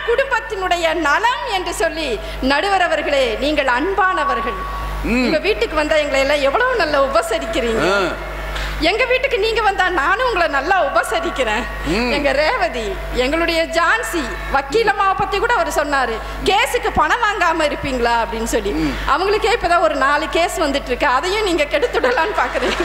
குடும்பத்தினுடைய நலம் என்று சொல்லி நடுவர் அவர்களே, நீங்கள் அன்பானவர்கள். உங்க வீட்டுக்கு வந்தா எங்களை எல்லாம் எவ்வளவு நல்லா உபசரிக்கிறீங்க. எங்க வீட்டுக்கு நீங்க வந்தா நானும் உங்களை நல்லா உபசரிக்கிறேன். எங்க ரேவதி, எங்களுடைய ஜான்சி வக்கீலம்மாவை பத்தி கூட அவர் சொன்னாரு, கேஸுக்கு பணம் வாங்காம இருப்பீங்களா அப்படின்னு சொல்லி. அவங்களுக்கே இப்பதான் ஒரு 4 கேஸ் வந்துட்டு இருக்கு, அதையும் நீங்க கெடுத்துடலான்னு பாக்குறீங்க.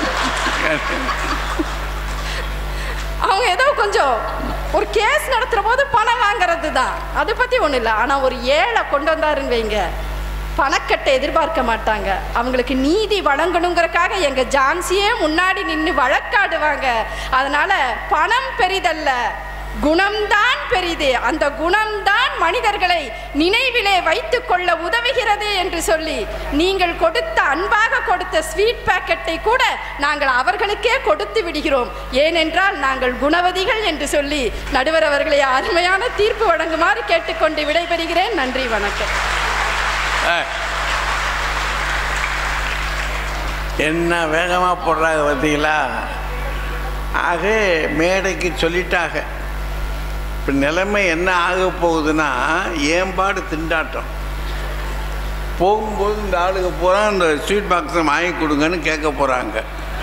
அவங்க ஏதோ கொஞ்சம் ஒரு கேஸ் நடத்துற போது பணம் வாங்குறது தான், அதை பத்தி ஒண்ணு இல்லை. ஆனா ஒரு ஏழை கொண்டு வந்தாருன்னு வைங்க, பணக்கட்டை எதிர்பார்க்க மாட்டாங்க. அவங்களுக்கு நீதி வழங்கணுங்கிறக்காக எங்க ஜான்சியே முன்னாடி நின்று வழக்காடுவாங்க. அதனால பணம் பெரிதல்ல, குணம்தான் பெரிது. அந்த குணம்தான் மனிதர்களை நினைவிலே வைத்துக் கொள்ள உதவுகிறது என்று சொல்லி நீங்கள் கொடுத்த, அன்பாக கொடுத்த ஸ்வீட் பாக்கெட்டை கூட நாங்கள் அவர்களுக்கே கொடுத்து விடுகிறோம். ஏனென்றால் நாங்கள் குணவதிகள் என்று சொல்லி நடுவர் அவர்களை அருமையான தீர்ப்பு வழங்குமாறு கேட்டுக்கொண்டு விடைபெறுகிறேன். நன்றி, வணக்கம். என்ன வேகமாக போடுறாங்க பார்த்தீங்களா? ஆக மேடைக்கு சொல்லிட்டாங்க. இப்போ நிலைமை என்ன ஆக போகுதுன்னா, ஏம்பாடு திண்டாட்டம். போகும்போது இந்த ஆளுங்க பூரா இந்த ஸ்வீட் பாக்ஸை வாங்கி கொடுங்கன்னு கேட்க போகிறாங்க.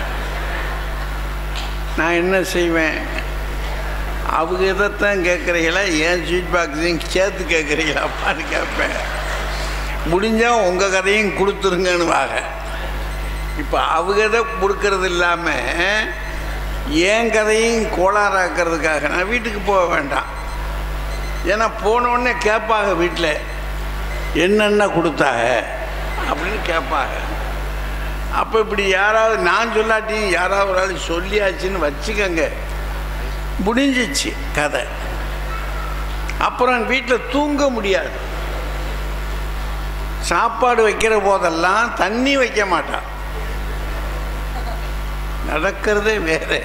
நான் என்ன செய்வேன்? அவங்க இதைத்தான் கேட்குறீங்களா, ஏன் ஸ்வீட் பாக்ஸையும் சேர்த்து கேட்குறீங்களாப்பான்னு கேட்பேன். முடிஞ்சால் உங்கள் கதையும் கொடுத்துருங்கன்னு வாங்க. இப்போ அவங்க இதை கொடுக்கறது இல்லாமல் என் கதையும் கோளாறாக்கிறதுக்காக நான் வீட்டுக்கு போக வேண்டாம். ஏன்னா போனோடனே கேட்பாங்க, வீட்டில் என்னென்ன கொடுத்தாங்க அப்படின்னு கேட்பாங்க. அப்போ இப்படி யாராவது நான் சொல்லாட்டியும் யாராவது ஒரு ஆள் சொல்லியாச்சுன்னு வச்சுக்கோங்க, முடிஞ்சிச்சு கதை. அப்புறம் வீட்டில் தூங்க முடியாது. சாப்பாடு வைக்கிற போதெல்லாம் தண்ணி வைக்க மாட்டான். நடக்கிறதே வேறு.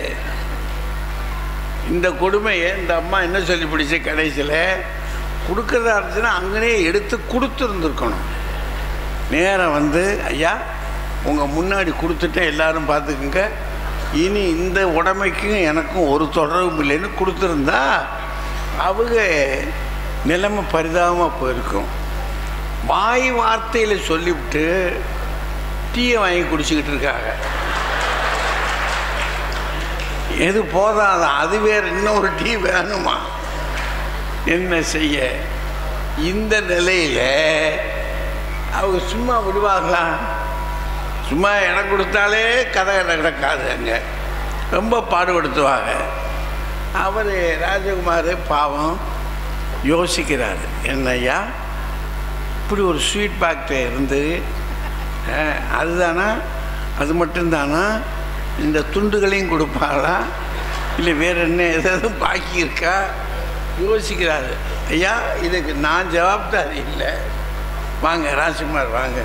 இந்த கொடுமையை இந்த அம்மா என்ன சொல்லி பிடிச்சி கடைசியில் கொடுக்குறதா இருந்துச்சுன்னா அங்கனே எடுத்து கொடுத்துருந்துருக்கணும். நேரம் வந்து, ஐயா உங்கள் முன்னாடி கொடுத்துட்டேன், எல்லோரும் பார்த்துக்குங்க, இனி இந்த உடமைக்கும் எனக்கும் ஒரு தொடர்பும் இல்லைன்னு கொடுத்துருந்தா அவங்க நிலைமை பரிதாபமாக போயிருக்கும். வாய் வார்த்தையில் சொல்லிவிட்டு டீயை வாங்கி குடிச்சிக்கிட்டு இருக்காங்க. எது போதாதான், அது வேறு இன்னொரு டீ வேணுமா? என்ன செய்ய? இந்த நிலையில் அவங்க சும்மா விடுவாங்களா? சும்மா இடம் கொடுத்தாலே கதை நடக்காது. அங்கே ரொம்ப பாடுபடுத்துவாங்க. அவர் ராஜகுமார் பாவம் யோசிக்கிறாரு, என்னய்யா இப்படி ஒரு ஸ்வீட் பாக்டர் இருந்து அதுதானா, அது மட்டும்தானா, இந்த துண்டுகளையும் கொடுப்பாங்களா, இல்லை வேறு என்ன ஏதாவது பாக்கி இருக்கா யோசிக்கிறாரு. ஐயா இதுக்கு நான் ஜவாப்தாரி இல்லை. வாங்க ராஜகுமார் வாங்க.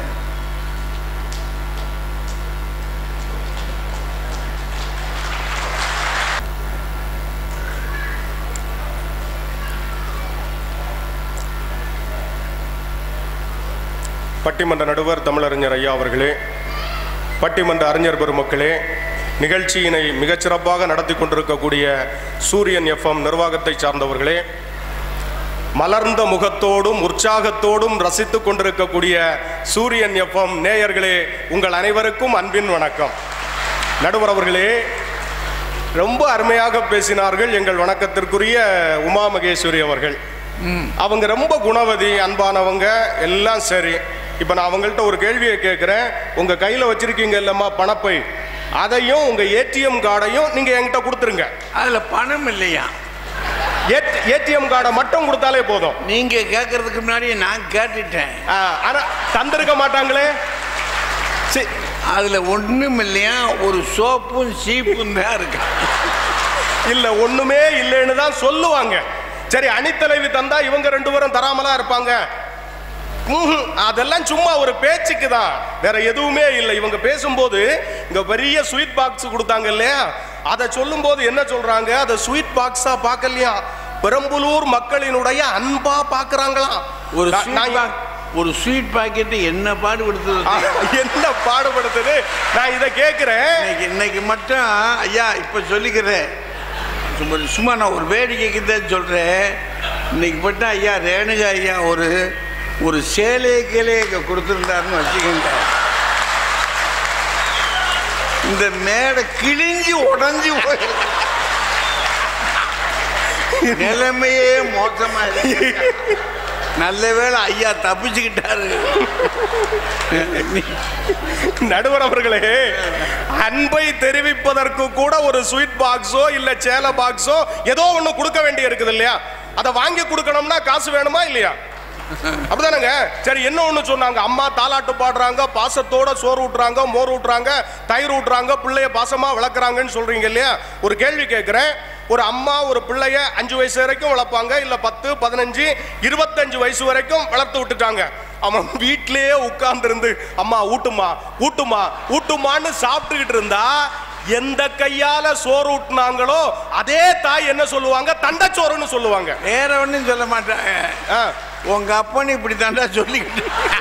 பட்டிமன்ற நடுவர் தமிழறிஞர் ஐயா அவர்களே, பட்டிமன்ற அறிஞர் பெருமக்களே, நிகழ்ச்சியினை மிகச்சிறப்பாக நடத்தி கொண்டிருக்கக்கூடிய சூரியன் எஃப்எம் நிர்வாகத்தை சார்ந்தவர்களே, மலர்ந்த முகத்தோடும் உற்சாகத்தோடும் ரசித்து கொண்டிருக்கக்கூடிய சூரியன் எஃப்எம் நேயர்களே, உங்கள் அனைவருக்கும் அன்பின் வணக்கம். நடுவர் அவர்களே, ரொம்ப அருமையாக பேசினார்கள் எங்கள் வணக்கத்திற்குரிய உமா மகேஸ்வரி அவர்கள். அவங்க ரொம்ப குணவதி, அன்பானவங்க, எல்லாம் சரி. இப்போ நான் அவங்கள்ட்ட ஒரு கேள்வியை கேட்குறேன். உங்கள் கையில் வச்சிருக்கீங்க இல்லைம்மா பணப்பை, அதையும் உங்கள் ஏடிஎம் கார்டையும் நீங்கள் என்கிட்ட கொடுத்துருங்க. அதில் பணம் இல்லையா? ஏடிஎம் கார்டை மட்டும் கொடுத்தாலே போதும். நீங்கள் கேட்கறதுக்கு முன்னாடி நான் கேட்டுட்டேன். ஆனால் தந்திருக்க மாட்டாங்களே. சரி, அதில் ஒன்றும் இல்லையா? ஒரு சோப்பும் சீப்பும் தான் இருக்கு. இல்லை, ஒன்றுமே இல்லைன்னு தான் சொல்லுவாங்க. சரி, அணித்தலைவி தந்தா இவங்க 2 பேரும் தராமலாம் இருப்பாங்க. அதெல்லாம் சும்மா ஒரு பேச்சுக்கு தான், வேற எதுவுமே இல்லை. இவங்க பேசும்போது இங்க பெரிய ஸ்வீட் பாக்ஸ் கொடுத்தாங்க இல்லையா, அதை சொல்லும் போது என்ன சொல்றாங்க, அதை ஸ்வீட் பாக்ஸா பார்க்கலையா, பெரம்பலூர் மக்களினுடைய அன்பா பாக்குறாங்களாம். ஒரு ஸ்வீட் பாக்கெட் என்ன பாடுபடுத்துது, என்ன பாடுபடுத்துது? நான் இதை கேட்கிறேன். இன்னைக்கு மட்டும் ஐயா இப்ப சொல்லிக்கிறேன், சும்மா நான் ஒரு வேடிக்கைக்கு தான் சொல்றேன். இன்னைக்கு பட்டா ஐயா ரேணுகா ஐயா ஒரு சேலைகளே கொடுத்துருந்தாருன்னு வச்சுக்கோங்க, இந்த மேடை கிழிஞ்சு உடஞ்சி போயிருக்கு. நிலைமையே மோசமா இருக்கு. நல்ல வேளை ஐயா தப்பிச்சுக்கிட்டாரு. நடுவர் அவர்களே, அன்பை தெரிவிப்பதற்கு கூட ஒரு ஸ்வீட் பாக்ஸோ இல்ல சேலை பாக்ஸோ ஏதோ ஒண்ணு கொடுக்க வேண்டிய இருக்குது இல்லையா? அதை வாங்கி கொடுக்கணும்னா காசு வேணுமா இல்லையா? அப்படிதானங்க. சரி, என்ன ஒண்ணு சொன்னாங்க, அம்மா தாலாட்டு பாடுறாங்க, பாசத்தோட சோறு ஊட்டுறாங்க, மோர் ஊட்டுறாங்க, தயிர் ஊட்டுறாங்க, பிள்ளைய பாசமா வளர்க்குறாங்கன்னு சொல்றீங்க இல்லையா? ஒரு கேள்வி கேட்கிறேன். ஒரு அம்மா ஒரு பிள்ளைய 5 வயசு வரைக்கும் வளர்ப்பாங்க, இல்ல 10, 15, 25 வயசு வரைக்கும் வளர்த்து விட்டுட்டாங்க. அவன் வீட்டிலேயே உட்கார்ந்து இருந்து அம்மா ஊட்டுமா ஊட்டுமா ஊட்டுமான்னு சாப்பிட்டுக்கிட்டு இருந்தா எந்த கையால சோறு ஊட்டினாங்களோ அதே தாய் என்ன சொல்லுவாங்க? தண்டச்சோறுன்னு சொல்லுவாங்க. வேற ஒன்றும் சொல்ல மாட்டாங்க. உங்க அப்பன் இப்படி தாண்டா சொல்லிக்கிட்டு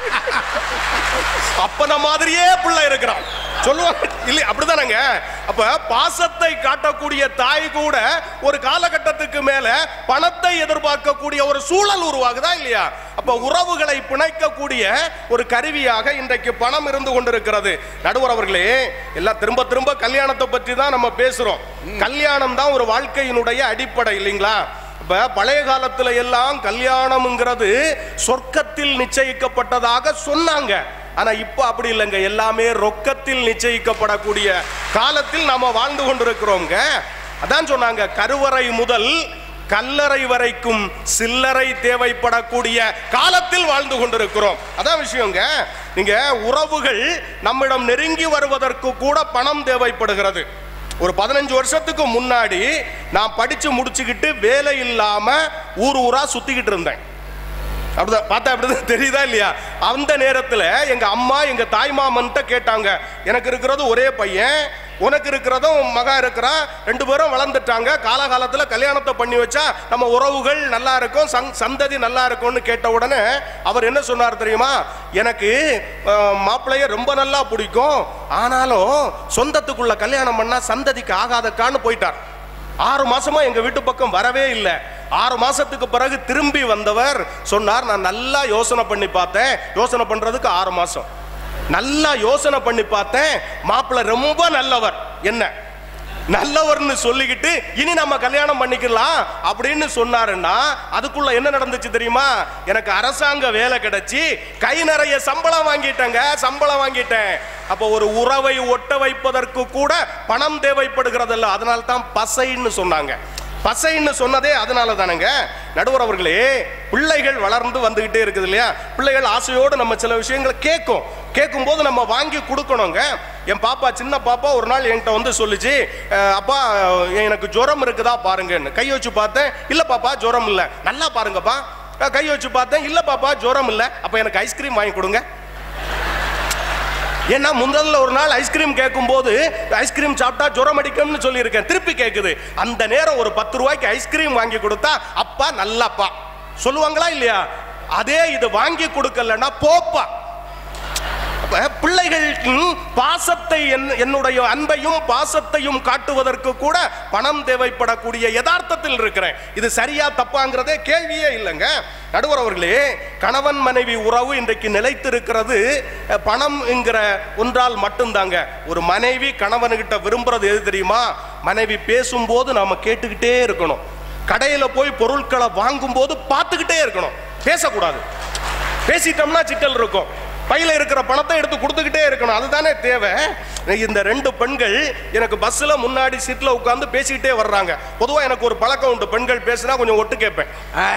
அப்பன மாதிரியே பிள்ளை இருக்கிறான் சொல்லுவாங்க இல்ல? அப்படிதானங்க. அப்ப பாசத்தை காட்டக்கூடிய தாய் கூட ஒரு காலகட்டத்துக்கு மேல பணத்தை எதிர்பார்க்கக்கூடிய ஒரு சூழல் உருவாகுதா இல்லையா? அப்ப உறவுகளை பிணைக்கக்கூடிய ஒரு கருவியாக இன்றைக்கு பணம் இருந்து கொண்டிருக்கிறது. நடுவர் அவர்களே, எல்லாம் திரும்ப திரும்ப கல்யாணத்தை பற்றி தான் நம்ம பேசுறோம். கல்யாணம் தான் ஒரு வாழ்க்கையினுடைய அடிப்படை இல்லைங்களா? இப்ப பழைய காலத்துல எல்லாம் கல்யாணம்ங்கிறது சொர்க்கத்தில் நிச்சயிக்கப்பட்டதாக சொன்னாங்க. ஆனா இப்ப அப்படி இல்லைங்க, எல்லாமே ரொக்கத்தில் நிச்சயிக்கப்படக்கூடிய காலத்தில் நாம வாழ்ந்து கொண்டிருக்கிறோங்க. அதான் சொன்னாங்க, கருவறை முதல் கல்லறை வரைக்கும் சில்லறை தேவைப்படக்கூடிய காலத்தில் வாழ்ந்து கொண்டிருக்கிறோம். அதான் விஷயங்க. நீங்க உறவுகள் நம்மிடம் நெருங்கி வருவதற்கு கூட பணம் தேவைப்படுகிறது. ஒரு 15 வருஷத்துக்கு முன்னாடி நான் படிச்சு முடிச்சுக்கிட்டு வேலை இல்லாம ஊர் ஊரா சுத்திக்கிட்டு இருந்தேன். அப்படிதான் பார்த்தா அப்படிதான் தெரியுதா இல்லையா? அந்த நேரத்தில் எங்க அம்மா எங்க தாய் மாமன்ட்ட கேட்டாங்க, எனக்கு இருக்கிறது ஒரே பையன், உனக்கு இருக்கிறதும் மகா இருக்கிறா, 2 பேரும் வளர்ந்துட்டாங்க, காலகாலத்தில் கல்யாணத்தை பண்ணி வச்சா நம்ம உறவுகள் நல்லா இருக்கும், சந்ததி நல்லா இருக்கும்னு கேட்ட உடனே அவர் என்ன சொன்னார் தெரியுமா? எனக்கு மாப்பிள்ளைய ரொம்ப நல்லா பிடிக்கும், ஆனாலும் சொந்தத்துக்குள்ள கல்யாணம் பண்ணா சந்ததிக்கு ஆகாதக்கான்னு போயிட்டார். 6 மாசமா எங்க வீட்டு பக்கம் வரவே இல்லை. 6 மாசத்துக்கு பிறகு திரும்பி வந்தவர் சொன்னார், நான் நல்லா யோசனை பண்ணி பார்த்தேன். யோசனை பண்றதுக்கு 6 மாசம் நல்லா யோசனை பண்ணி பார்த்தேன், மாப்பிள்ளை ரொம்ப நல்லவர், என்ன நல்லவர்னு சொல்லிக்கிட்டு இனி நம்ம கல்யாணம் பண்ணிக்கலாம் அப்படின்னு சொன்னாருன்னா அதுக்குள்ள என்ன நடந்துச்சு தெரியுமா? எனக்கு அரசாங்க வேலை கிடைச்சி கை நிறைய சம்பளம் வாங்கிட்டேன். அப்ப ஒரு உறவை ஒட்ட வைப்பதற்கு கூட பணம் தேவைப்படுகிறதல்ல. அதனால தான் பசைன்னு சொன்னாங்க. பசைன்னு சொன்னதே அதனால தானங்க. நடுவர் அவர்களே, பிள்ளைகள் வளர்ந்து வந்துகிட்டே இருக்குது இல்லையா? பிள்ளைகள் ஆசையோடு நம்ம சில விஷயங்களை கேட்கும் போது நம்ம வாங்கி கொடுக்கணுங்க. என் பாப்பா, சின்ன பாப்பா ஒரு நாள் என்கிட்ட வந்து சொல்லிச்சு, அப்பா எனக்கு ஜுரம் இருக்குதா பாருங்கன்னு. கை வச்சு பார்த்தேன், இல்ல பாப்பா ஜுரம் இல்லை. நல்லா பாருங்கப்பா. கை வச்சு பார்த்தேன், இல்ல பாப்பா ஜுரம் இல்லை. அப்ப எனக்கு ஐஸ்கிரீம் வாங்கி கொடுங்க. ஏன்னா முதல்ல ஒரு நாள் ஐஸ்கிரீம் கேட்கும் போது ஐஸ்கிரீம் சாப்பிட்டா ஜுரம் அடிக்கும்னு சொல்லியிருக்கேன். திருப்பி கேட்குது. அந்த நேரம் ஒரு 10 ரூபாய்க்கு ஐஸ்கிரீம் வாங்கி கொடுத்தா அப்பா நல்லப்பா சொல்லுவாங்களா இல்லையா? அதே இது வாங்கி கொடுக்கலன்னா போப்பா. பிள்ளைகள் பாசத்தை, என்னுடைய அன்பையும் பாசத்தையும் காட்டுவதற்கு கூட பணம் தேவைப்படக்கூடிய யதார்த்தத்தில் இருக்கிறேன். இது சரியா தப்பாங்கிறதே கேள்வியே இல்லைங்க. நடுவர் அவர்களே, கணவன் மனைவி உறவு இன்றைக்கு நிலைத்திருக்கிறது பணம் என்கிற ஒன்றால் மட்டும்தாங்க. ஒரு மனைவி கணவன்கிட்ட விரும்புறது எது தெரியுமா? மனைவி பேசும்போது நாம கேட்டுக்கிட்டே இருக்கணும். கடையில போய் பொருட்களை வாங்கும் போது பார்த்துக்கிட்டே இருக்கணும், பேசக்கூடாது. பேசிட்டோம்னா சிக்கல் இருக்கும். பையில இருக்கிற பணத்தை எடுத்து கொடுத்துக்கிட்டே இருக்கணும். அதுதானே தேவை. இந்த 2 பெண்கள் எனக்கு பஸ்ல முன்னாடி சீட்ல உட்கார்ந்து பேசிக்கிட்டே வர்றாங்க. பொதுவா எனக்கு ஒரு பழக்கம் உண்டு, பெண்கள் பேசினா கொஞ்சம் ஒட்டு கேட்பேன்.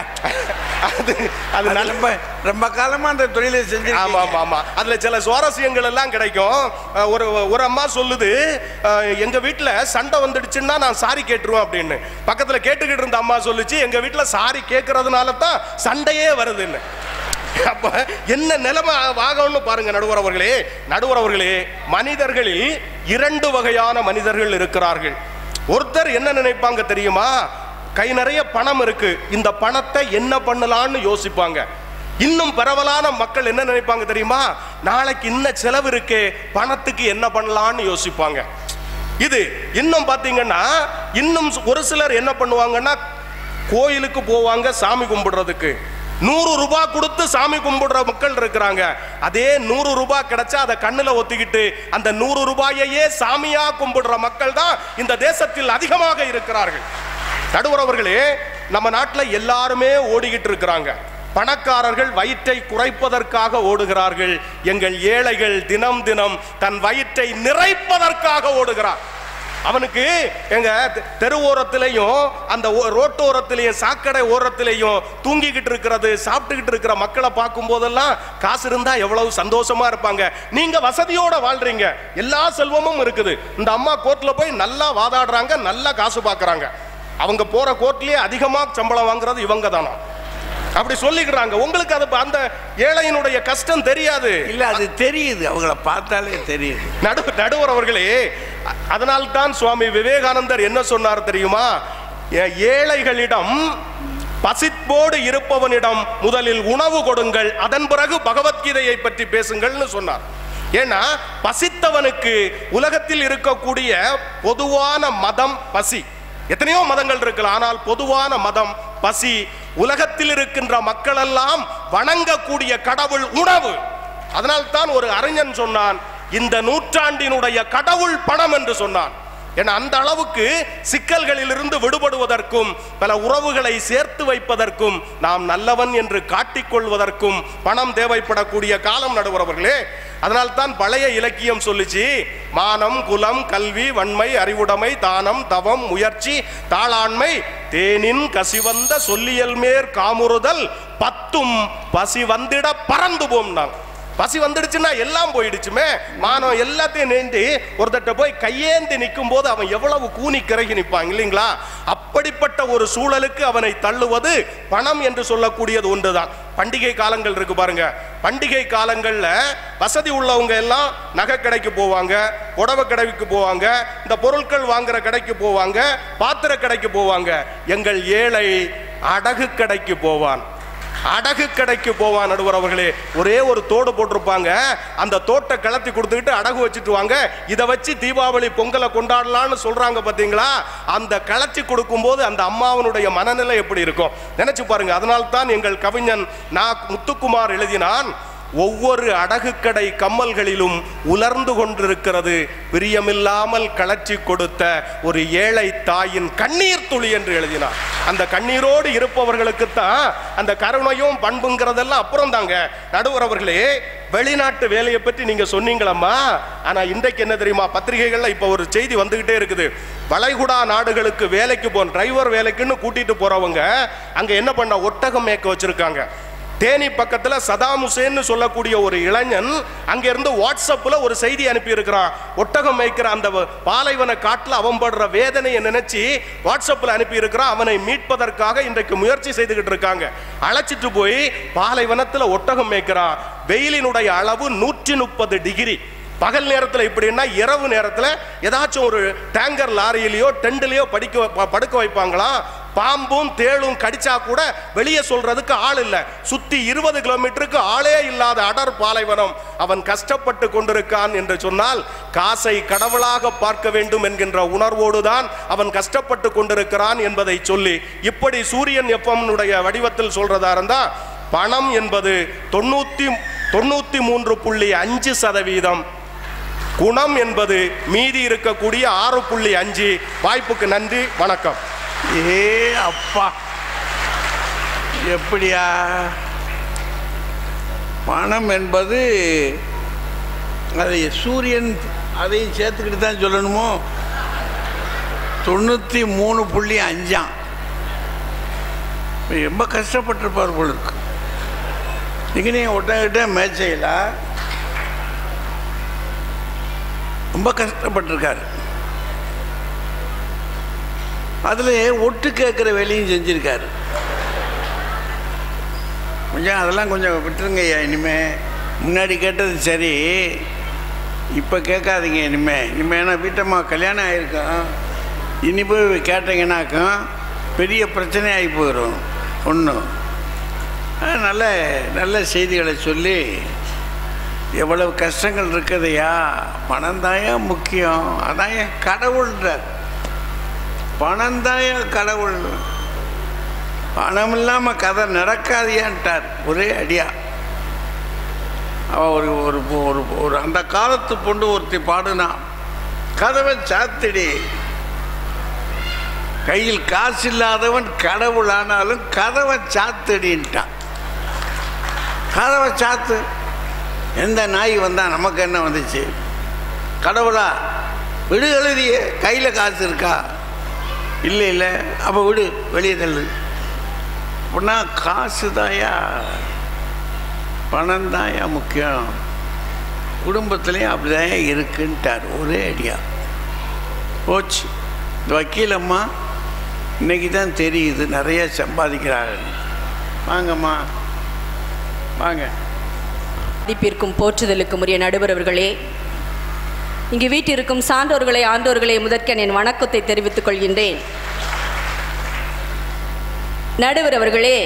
அது ரொம்ப காலமா அந்த தொழிலை செஞ்சு. ஆமா. அதுல சில சுவாரஸ்யங்கள் எல்லாம் கிடைக்கும். ஒரு அம்மா சொல்லுது, எங்க வீட்டுல சண்டை வந்துடுச்சுன்னா நான் சாரி கேட்டுருவேன் அப்படின்னு. பக்கத்துல கேட்டுக்கிட்டு இருந்த அம்மா சொல்லுச்சு, எங்க வீட்டுல சாரி கேட்கறதுனால தான் சண்டையே வருதுன்னு. அப்ப என்ன நிலைமை ஆகும்னு பாருங்க. நடுவர் அவர்களே, மனிதர்களில் 2 வகையான மனிதர்கள் இருக்கிறார்கள். ஒருத்தர் என்ன நினைப்பாங்க தெரியுமா? கை நிறைய பணம் இருக்கு, இந்த பணத்தை என்ன பண்ணலாம்னு யோசிப்பாங்க. இன்னும் பரவலான மக்கள் என்ன நினைப்பாங்க தெரியுமா? நாளைக்கு இன்னும் செலவு இருக்கே, பணத்துக்கு என்ன பண்ணலாம்னு யோசிப்பாங்க. இது இன்னும் பாத்தீங்கன்னா, இன்னும் ஒரு சிலர் என்ன பண்ணுவாங்கன்னா, கோயிலுக்கு போவாங்க சாமி கும்பிடுறதுக்கு. 100 ரூபாய் கொடுத்து சாமி கும்பிடுற மக்கள் இருக்கிறாங்க. அதே 100 ரூபாய் கிடைச்சா அதை கண்ணுல ஒத்திக்கிட்டு அந்த 100 ரூபாயையே சாமியா கும்பிடுற மக்கள் தான் இந்த தேசத்தில் அதிகமாக இருக்கிறார்கள். நடுவர் அவர்களே, நம்ம நாட்டில் எல்லாருமே ஓடிக்கிட்டு இருக்கிறாங்க. பணக்காரர்கள் வயிற்றை குறைப்பதற்காக ஓடுகிறார்கள். எங்கள் ஏழைகள் தினம் தினம் தன் வயிற்றை நிறைப்பதற்காக ஓடுகிறார். அவனுக்கு எங்க தெருவோரத்திலையும் அந்த ரோட்டோரத்திலையும் சாக்கடை ஓரத்திலையும் தூங்கிக்கிட்டு இருக்கிறது, சாப்பிட்டுக்கிட்டு இருக்கிற மக்களை பார்க்கும் போதெல்லாம் காசு இருந்தா எவ்வளவு சந்தோஷமா இருப்பாங்க. நீங்க வசதியோட வாழ்றீங்க, எல்லா செல்வமும் இருக்குது. இந்த அம்மா கோர்ட்ல போய் நல்லா வாதாடுறாங்க, நல்லா காசு பார்க்கறாங்க. அவங்க போற கோர்ட்லயே அதிகமா சம்பளம் வாங்குறது இவங்க தானா அப்படி சொல்லிக்கிறாங்க. உங்களுக்கு அது அந்த ஏழையினுடைய கஷ்டம் தெரியாது இல்ல, அது தெரியுது, அவங்கள பார்த்தாலே தெரியுது. நடுவர் அவர்களே, அதனால்தான் சுவாமி விவேகானந்தர் என்ன சொன்னார் தெரியுமா? ஏழைகளிடம், பசிப்போடு இருப்பவனிடம் முதலில் உணவு கொடுங்கள், அதன் பிறகு பகவத்கீதையை பற்றி பேசுங்கள்னு சொன்னார். ஏன்னா பசித்தவனுக்கு உலகத்தில் இருக்கக்கூடிய பொதுவான மதம் பசி. எத்தனையோ மதங்கள் இருக்கலாம், ஆனால் பொதுவான மதம் பசி. உலகத்தில் இருக்கின்ற மக்கள் எல்லாம் வணங்கக்கூடிய கடவுள் உணவு. அதனால்தான் ஒரு அறிஞன் சொன்னான், இந்த நூற்றாண்டினுடைய கடவுள் பணம் என்று சொன்னான். ஏன்னா அந்த அளவுக்கு சிக்கல்களில் இருந்து விடுபடுவதற்கும் பல உறவுகளை சேர்த்து வைப்பதற்கும் நாம் நல்லவன் என்று காட்டிக்கொள்வதற்கும் பணம் தேவைப்படக்கூடிய காலம் நடுவரவர்களே. அதனால்தான் பழைய இலக்கியம் சொல்லிச்சு, மானம் குலம் கல்வி வன்மை அறிவுடைமை தானம் தவம் முயற்சி தாளாண்மை தேனின் கசிவந்த சொல்லியல் மேற் காமுறுதல் பத்தும் பசி வந்திட பறந்து போம்னாங்க. பசி வந்துடுச்சுன்னா எல்லாம் போயிடுச்சுமே. மானம் எல்லாத்தையும் நேர்ந்து ஒருத்தட்ட போய் கையேந்தி நிற்கும் போது அவன் எவ்வளவு கூனி கிறகி நிற்பான் இல்லைங்களா? அப்படிப்பட்ட ஒரு சூழலுக்கு அவனை தள்ளுவது பணம் என்று சொல்லக்கூடியது ஒன்றுதான். பண்டிகை காலங்கள் இருக்கு பாருங்க. பண்டிகை காலங்கள்ல வசதி உள்ளவங்க எல்லாம் நகை கடைக்கு போவாங்க, புடவை கடைக்கு போவாங்க, இந்த பொருட்கள் வாங்குற கடைக்கு போவாங்க, பாத்திர கடைக்கு போவாங்க. எங்கள் ஏழை அடகு கடைக்கு போவான், அடகு கடைக்கு போவான். நடுவர் அவர்களே, ஒரே ஒரு தோடு போட்டிருப்பாங்க, அந்த தோட்டை கலத்தி கொடுத்துக்கிட்டு அடகு வச்சுட்டு வாங்க, இதை வச்சு தீபாவளி பொங்கலை கொண்டாடலாம்னு சொல்றாங்க பாத்தீங்களா? அந்த கலச்சி கொடுக்கும் போது அந்த அம்மாவனுடைய மனநிலை எப்படி இருக்கும் நினைச்சு பாருங்க. அதனால்தான் எங்கள் கவிஞன் முத்துக்குமார் எழுதினான், ஒவ்வொரு அடகு கடை கம்மல்களிலும் உலர்ந்து கொண்டிருக்கிறது பிரியமில்லாமல் கலச்சி கொடுத்த ஒரு ஏழை தாயின் கண்ணீர் துளி என்று எழுதினார். அந்த கண்ணீரோடு இருப்பவர்களுக்குத்தான் அந்த கருணையும் பண்புங்கிறதெல்லாம் அப்புறம் தாங்க. நடுவர் அவர்களே, வெளிநாட்டு வேலையை பற்றி நீங்க சொன்னீங்களம்மா, ஆனா இன்றைக்கு என்ன தெரியுமா? பத்திரிகைகள்ல இப்ப ஒரு செய்தி வந்துகிட்டே இருக்குது. வளைகுடா நாடுகளுக்கு வேலைக்கு போன டிரைவர் வேலைக்குன்னு கூட்டிட்டு போறவங்க அங்க என்ன பண்ண, ஒட்டகம் மேய்க்க வச்சிருக்காங்க. தேனி பக்கத்துல சதாம் ஹுசேன் சொல்லக்கூடிய ஒரு இளைஞன் அங்க இருந்து வாட்ஸ்அப்ல ஒரு செய்தி அனுப்பி இருக்கிறான். ஒட்டகம் மேய்க்கிற அந்த பாலைவன காட்டுல அவன் படுற வேதனையை நினைச்சு வாட்ஸ்அப்ல அனுப்பி இருக்கிறான். அவனை மீட்பதற்காக இன்றைக்கு முயற்சி செய்துகிட்டு இருக்காங்க. அழைச்சிட்டு போய் பாலைவனத்துல ஒட்டகம் மேய்க்கிறான். வெயிலினுடைய அளவு 130 டிகிரி. பகல் நேரத்தில் இப்படின்னா இரவு நேரத்தில் ஏதாச்சும் ஒரு டேங்கர் லாரியிலையோ டெண்டிலையோ படுக்க வைப்பாங்களா? பாம்பும் தேளும் கடிச்சா கூட வெளியே சொல்றதுக்கு ஆள் இல்லை. சுத்தி 20 கிலோமீட்டருக்கு ஆளே இல்லாத அடர் பாலைவனம். அவன் கஷ்டப்பட்டு கொண்டிருக்கான் என்று சொன்னால் காசை கடவுளாக பார்க்க வேண்டும் என்கின்ற உணர்வோடு தான் அவன் கஷ்டப்பட்டு கொண்டிருக்கிறான் என்பதை சொல்லி, இப்படி சூரியன் எஃப்எம்னுடைய வடிவத்தில் சொல்றதா இருந்தா, பணம் என்பது 93.5%, குணம் என்பது மீதி இருக்கக்கூடிய 6.5. வாய்ப்புக்கு நன்றி, வணக்கம். ஏ அப்பா, எப்படியா? பணம் என்பது அதை சூரியன் அதையும் சேர்த்துக்கிட்டு தான் சொல்லணுமோ? 93.5. ரொம்ப கஷ்டப்பட்டிருப்பார் போல இருக்கு. நீங்க ஒட்டகிட்ட மேய்ச்சையில் ரொம்ப கஷ்டப்பட்டிருக்காரு. அதில் ஒட்டு கேட்குற வேலையும் செஞ்சுருக்காரு. கொஞ்சம் அதெல்லாம் கொஞ்சம் விட்டுருங்க ஐயா. இனிமேல் முன்னாடி கேட்டது சரி, இப்போ கேட்காதீங்க இனிமேல். ஏன்னா வீட்டம்மா கல்யாணம் ஆகிருக்கோம், இனி போய் கேட்டீங்கன்னாக்கும் பெரிய பிரச்சனை ஆகி போயிடும். ஒன்றும் நல்ல நல்ல செய்திகளை சொல்லி எவ்வளவு கஷ்டங்கள் இருக்குதையா. பணந்தாயா முக்கியம், அதான் கடவுள்ன்றார். பணந்தாயா கடவுள். பணம் இல்லாமல் கதை நடக்காதியான்ட்டார் ஒரே அடியா. அவன் ஒரு ஒரு ஒரு ஒரு அந்த காலத்து பொண்ணு ஒருத்தி பாடுனா, கதவை சாத்திடி, கையில் காசு இல்லாதவன் கடவுள் ஆனாலும் கதவை சாத்திடின்ட்டான். கதவை சாத்து. எந்த நாய் வந்தால் நமக்கு என்ன வந்துச்சு? கடவுளா விடு எழுதிய கையில் காசு இருக்கா? இல்லை இல்லை, அப்போ விடு, வெளியே தள்ளு. அப்படின்னா காசு தாயா, பணம் தாயா முக்கியம். குடும்பத்துலேயும் அப்படிதான் இருக்குன்ட்டார் ஒரே அடியா. போச்சு. இந்த வக்கீலம்மா இன்னைக்கு தான் தெரியுது நிறைய சம்பாதிக்கிறார்கள். வாங்கம்மா வாங்க. மதிப்பிற்கும் போற்றுதலுக்கும் உரிய நடுவர் அவர்களே, இங்கு வீட்டிற்கும் சான்றோர்களே, ஆண்டோர்களே, முதற்கன் என் வணக்கத்தை தெரிவித்துக் கொள்கின்றேன். நடுவர் அவர்களே,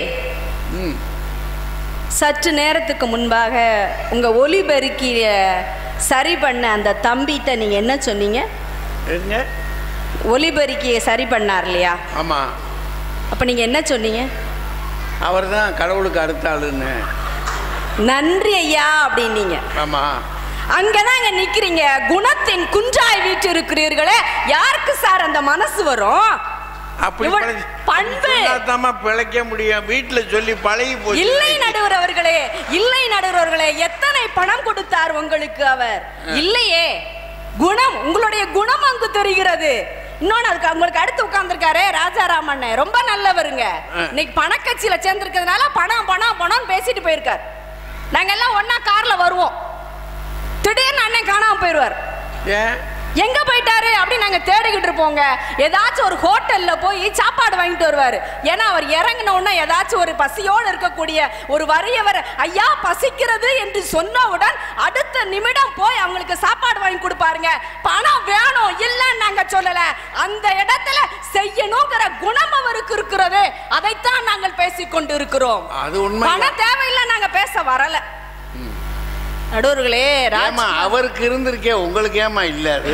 சற்று நேரத்துக்கு முன்பாக உங்க ஒலிபெருக்கிய சரி பண்ண அந்த தம்பிட்ட நீங்க என்ன சொன்னீங்க? ஒலிபெருக்கிய சரி பண்ணார் இல்லையா? ஆமா. அப்ப நீங்க என்ன சொன்னீங்க? அவர் தான் கடவுளுக்கு அடுத்த ஆளுன்னு. நன்றி ஐயா அப்படின்னீங்க. ஆமா. அங்கதான் அங்க நிக்கிறீங்க, குணத்தின் குன்றாய் வீட்டு இருக்கிறீர்களே, யாருக்கு சார் அந்த மனசு வரும்? அப்படி பண்பு பிழைக்க முடியும். வீட்டுல சொல்லி பழகி போய். இல்லை நடுவர் அவர்களே, இல்லை நடுவர் அவர்களே, எத்தனை பணம் கொடுத்தார் உங்களுக்கு அவர்? இல்லையே, குணம், உங்களுடைய குணம் அங்கு தெரிகிறது. இன்னொன்னு அதுக்கு உங்களுக்கு அடுத்து உட்கார்ந்துருக்காரு ராஜாராமன், ரொம்ப நல்லவருங்க. இன்னைக்கு பணக்கட்சியில சேர்ந்திருக்கிறதுனால பணம் பணம் பணம் பேசிட்டு போயிருக்காரு. நாங்க எல்லாம் ஒன்னா கார்ல வருவோம், திடீர்னு அண்ணன் காணாம போயிருவார். எங்க போயிட்டாரு அப்படின்னு நாங்க தேடிக்கிட்டு இருப்போங்க. ஏதாச்சும் ஒரு ஹோட்டல்ல போய் சாப்பாடு வாங்கிட்டு வருவாரு. ஏன்னா அவர் இறங்கின உடனே ஏதாச்சும் ஒரு பசியோடு இருக்கக்கூடிய ஒரு வறியவர் ஐயா பசிக்கிறது என்று சொன்னவுடன் அடுத்த நிமிடம் போய் அவங்களுக்கு சாப்பாடு வாங்கி கொடுப்பாருங்க. பணம் வேணும் இல்லன்னு நாங்க சொல்லல, அந்த இடத்துல செய்யணுங்கிற குணம் அவருக்கு இருக்கிறது. அதைத்தான் நாங்கள் பேசிக்கொண்டு இருக்கிறோம். பணம் தேவையில்லை, நாங்க பேச வரல. நடுவர்களே, அவருக்கு இருந்திருக்கே, உங்களுக்கு ஏமா இல்ல? அது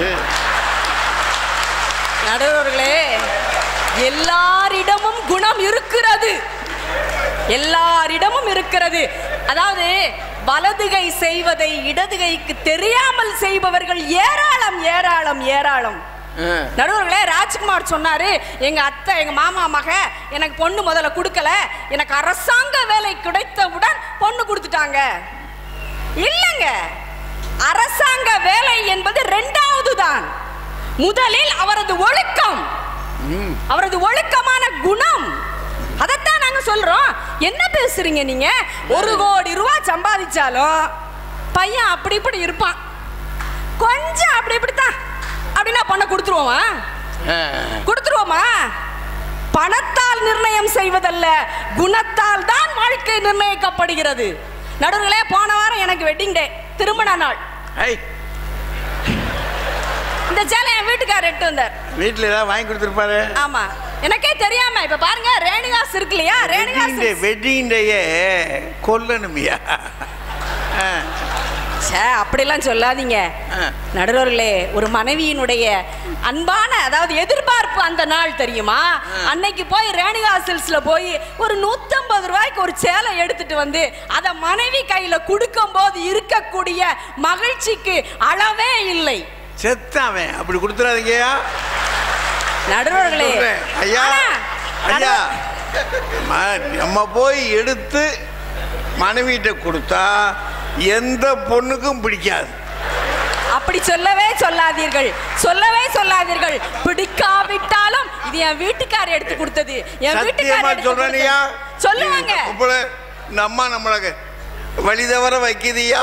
நடுவர்களே, எல்லாரிடமும் குணம் இருக்கிறது, எல்லாரிடமும் இருக்கிறது. அதாவது வலதுகை செய்வதை இடதுகைக்கு தெரியாமல் செய்பவர்கள் ஏராளம் ஏராளம் ஏராளம். நடுவர்களே, ராஜ்குமார் சொன்னாரு, எங்க அத்தை எங்க மாமா மக எனக்கு பொண்ணு முதல்ல கொடுக்கல, எனக்கு அரசாங்க வேலை கிடைத்தவுடன் பொண்ணு கொடுத்துட்டாங்க. இல்லங்க, அரசாங்க வேலை என்பது இரண்டாவது தான். முதலில் அவரது ஒழுக்கம், அவரது ஒழுக்கமான குணம், அதைத்தான் நாங்க சொல்றோம். என்ன பேசுறீங்க நீங்க? 1 கோடி ரூபாய் சம்பாதிச்சாலும் பையன் அப்படி இப்படி இருப்பான், கொஞ்சம் அப்படி இப்படித்தான் அப்படின்னா பண்ண கொடுத்துருவோமா? கொடுத்துருவோமா? பணத்தால் நிர்ணயம் செய்வதல்ல, குணத்தால் தான் வாழ்க்கை நிர்ணயிக்கப்படுகிறது. நடுவர்களே, போன வாரம் எனக்கு வெட்டிங் டே, திருமண நாள். இந்த சேலை என் வீட்டுக்காரர் எட்டு வந்தார். வீட்டுல ஏதாவது வாங்கி கொடுத்துருப்பாரு. ஆமா, எனக்கே தெரியாம. இப்ப பாருங்க, ரேணுகாஸ் இருக்கு இல்லையா, ரேணுகாஸ் வெட்டிங் டேயே கொல்லணுமியா? அப்படிலாம் சொல்லாதீங்க நடுவர்களே. ஒரு மனைவியினுடைய அன்பான, அதாவது எதிர்பார்ப்பு அந்த நாள் தெரியுமா? அன்னைக்கு போய் ரேணுகா சில்க்ஸ்ல போய் ஒரு 150 ரூபாய்க்கு ஒரு சேலை எடுத்துட்டு வந்து அத மனைவி கையில கொடுக்கும் போது இருக்கக்கூடிய மகிழ்ச்சிக்கு அளவே இல்லை. செத்தாவே அப்படி கொடுத்துறாதீங்கயா நடுவர்களே. ஐயா ஐயா, நம்ம போய் எடுத்து மனைவிட்ட கொடுத்தா எந்த பொண்ணுக்கும் பிடிக்காது. அப்படி சொல்லவே சொல்லாதீர்கள், சொல்லவே சொல்லாதீர்கள். பிடிக்காவிட்டாலும் இது என் வீட்டுக்காரர் எடுத்து கொடுத்தது, என் வீட்டுக்காரர் சொல்றனியா சொல்லுவாங்க. இந்த அம்மா நம்மள வழி தவற வைக்குதியா?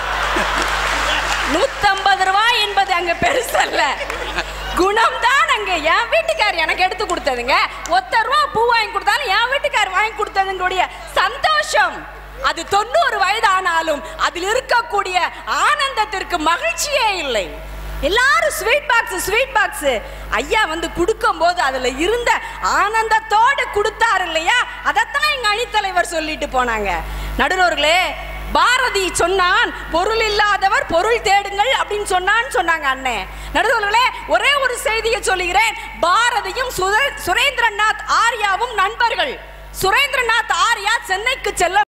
150 ரூபாய் என்பது அங்க பெருசல்ல, குணம் தான் அங்க. என் வீட்டுக்காரர் எனக்கு எடுத்து கொடுத்ததுங்க. 1 ரூபா பூ வாங்கி கொடுத்தாலும் என் வீட்டுக்காரர் வாங்கி கொடுத்ததுங்களுடைய சந்தோஷம் அது 90 வயதானாலும் அதில் இருக்கக்கூடிய ஆனந்தத்திற்கு மகிழ்ச்சியே இல்லை. எல்லாரும் ஸ்வீட் பாக்ஸ் ஐயா வந்து கொடுக்கும் போது அதுல இருந்த ஆனந்தத்தோடு கொடுத்தாரு இல்லையா, அதைத்தான் எங்க அணித்தலைவர் சொல்லிட்டு போனாங்க. நடுவர்களே, பாரதி சொன்னான், பொருள் இல்லாதவர் பொருள் தேடுங்கள் அப்படின்னு சொன்னாங்க அண்ணன். நடுவர்களே, ஒரே ஒரு செய்தியை சொல்லுகிறேன். பாரதியும் சுரேந்திரநாத் ஆர்யாவும் நண்பர்கள். சுரேந்திரநாத் ஆர்யா சென்னைக்கு செல்ல